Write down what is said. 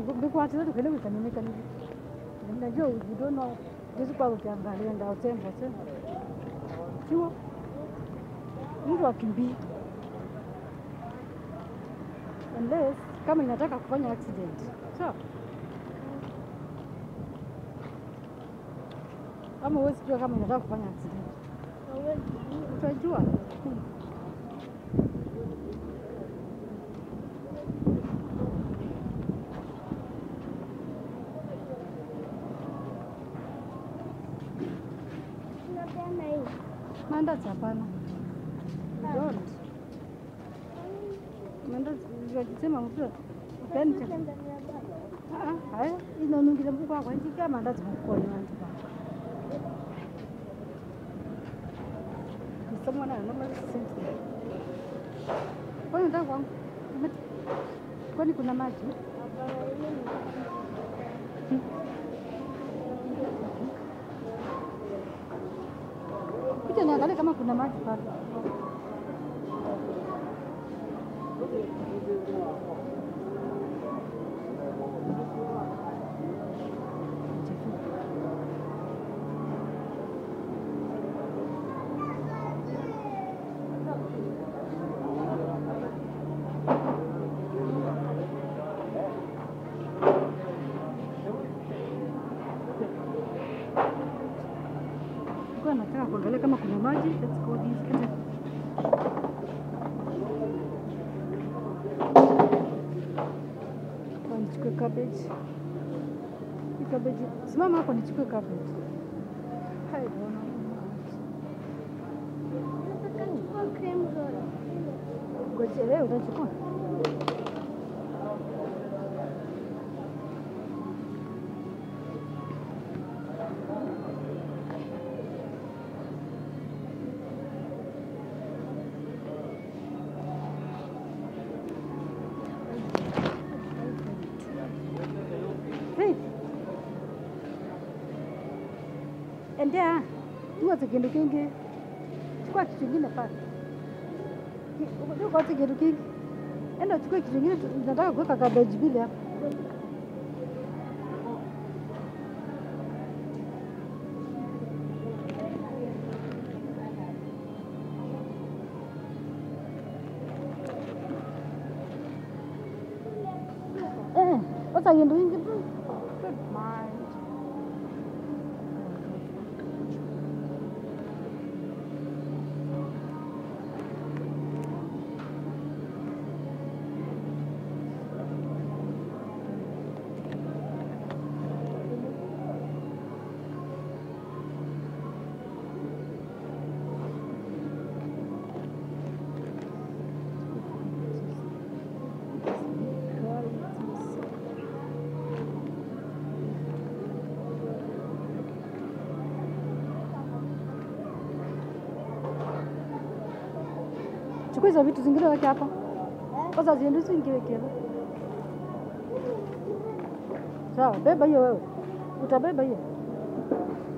Because I don't know can make any. You don't know this is about Gambari and our 10%. You can be unless kama inataka kufanya accident. So ama huwezi jua kama inataka kufanya accident. Utajua. Mandazi hapana. Don't. Mandazi unasema mtu upeni cha. Haya, ino ningile mbuka kwa nini kama mandazi mko ni wantu ba. Someone I know sense. Kwani ndio kwangu? Kwani kuna maji? Kuja niangalie kama kuna maji pale. Nataka kuangalia kama kuna maji. Let's go this way. Nichukue cabbage. Cabbage. Simama hapo nichukue cabbage. Hai bwana. Nataka nichukue cream roll. Ngoja leo utachukua. Endea, tuwaze kindu kingi. Chukua kitu kingine pale. Chukua kitu kingi. Enda chukua kitu kingine, nataka kuweka cabbage bila hapa. What's are you doing? Good mind. Chukua hizo vitu zingine weke hapa. Kwanza ziende usiweke. Sawa, beba hiyo wewe. Utabeba hiyo.